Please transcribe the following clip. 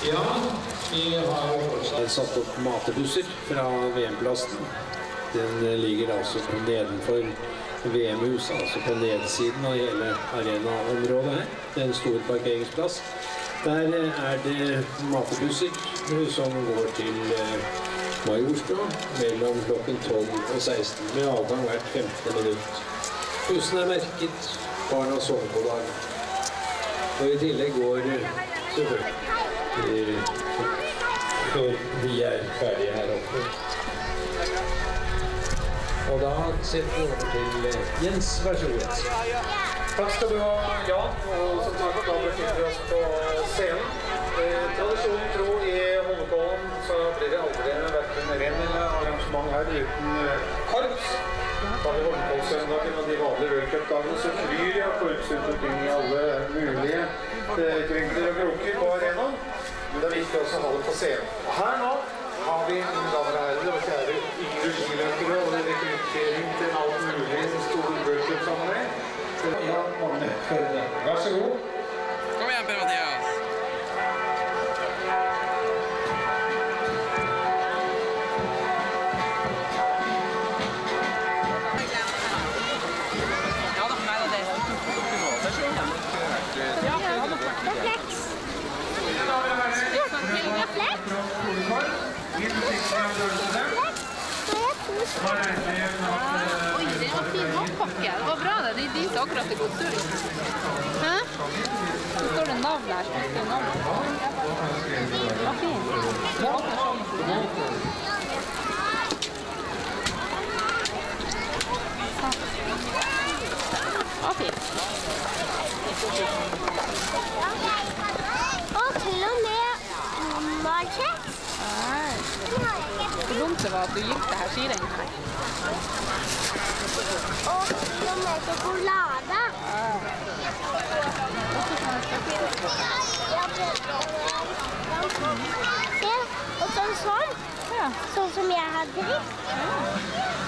Ja, vi har fortsatt satt opp matebusser fra VM-plassen. Den ligger altså på nedenfor VM-huset, altså på nedsiden av hele arenaområdet her. Det er en stor parkeringsplass. Der er det matebusser som går til Majorstua mellom klokken 12 og 16, med avgang hvert 15. minutt. Bussen er merket barn og sovepodag. Og i tillegg går selvfølgelig før vi er ferdige her oppe. Og da setter vi over til Jens, vær så god. Takk skal du ha, Jan. Og som takk, da befinner vi oss på scenen. Tradisjonen tro i Holmenkollen så blir det aldri hverken renn eller arrangement her uten korps. Da vi Holmenkollsøndagen og de vanlige World-Cup-dagene så flyr jeg korps rundt omkring i alle mulige kvinkler og kroker på arenaen. Men det er viktig også å ha det på scenen. Og her nå har vi mine damer og herrer og kjære yngre skiløpere og rekruttering til alt mulig i store World-Cup-sammenheng. Ja, Magne Førde. Vær så god. Kom igjen, Per-Mathias. Ja da, nei da, det er refleks. Oi, det var fin matpakke. Det var bra det. De viste akkurat til god tur. Hæ? Så står det navn der. Det var fint. Det var fint. Og til og med markett. Så dumt det var at du gikk det her skirennet her. Og til og med sjokolade. Se, og sånn. Sånn som jeg har dritt.